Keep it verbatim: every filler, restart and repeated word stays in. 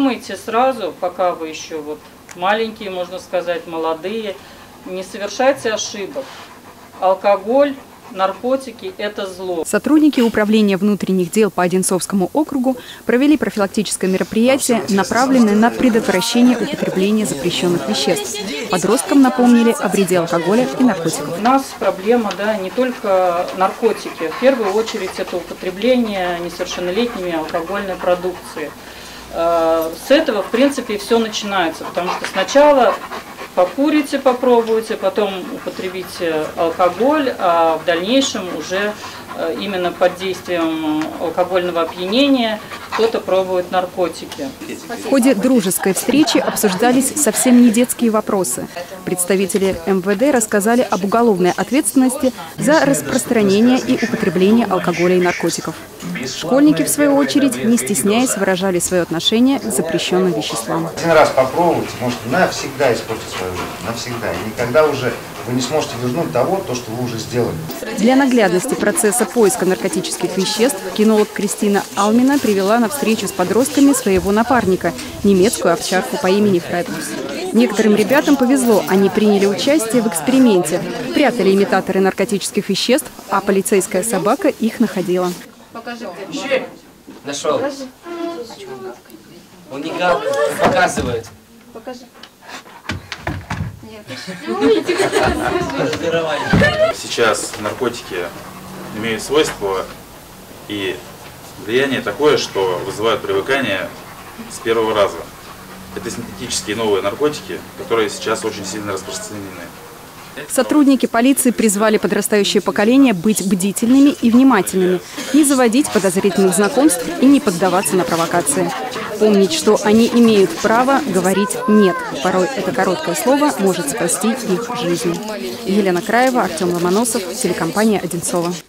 подумайте сразу, пока вы еще вот маленькие, можно сказать, молодые, не совершайте ошибок. Алкоголь, наркотики – это зло. Сотрудники Управления внутренних дел по Одинцовскому округу провели профилактическое мероприятие, направленное на предотвращение употребления запрещенных веществ. Подросткам напомнили о вреде алкоголя и наркотиков. У нас проблема, да, не только наркотики. В первую очередь это употребление несовершеннолетними алкогольной продукции. С этого, в принципе, все начинается, потому что сначала покурите, попробуйте, потом употребите алкоголь, а в дальнейшем уже именно под действием алкогольного опьянения кто-то пробует наркотики. В ходе дружеской встречи обсуждались совсем не детские вопросы. Представители эм вэ дэ рассказали об уголовной ответственности за распространение и употребление алкоголя и наркотиков. Школьники, в свою очередь, не стесняясь, выражали свое отношение к запрещенным веществам. Один раз попробуйте, может навсегда испортить свою жизнь, навсегда. И никогда уже вы не сможете вернуть того, то, что вы уже сделали. Для наглядности процесса поиска наркотических веществ кинолог Кристина Алмина привела на встречу с подростками своего напарника, немецкую овчарку по имени Фред. Некоторым ребятам повезло, они приняли участие в эксперименте, прятали имитаторы наркотических веществ, а полицейская собака их находила. Покажи. Нашел. Он не гавкает, он показывает. Покажи. Сейчас наркотики имеют свойство и влияние такое, что вызывают привыкание с первого раза. Это синтетические новые наркотики, которые сейчас очень сильно распространены. Сотрудники полиции призвали подрастающее поколение быть бдительными и внимательными, не заводить подозрительных знакомств и не поддаваться на провокации. Помнить, что они имеют право говорить «нет». Порой это короткое слово может спасти их жизни. Елена Краева, Артем Ломоносов, телекомпания «Одинцово».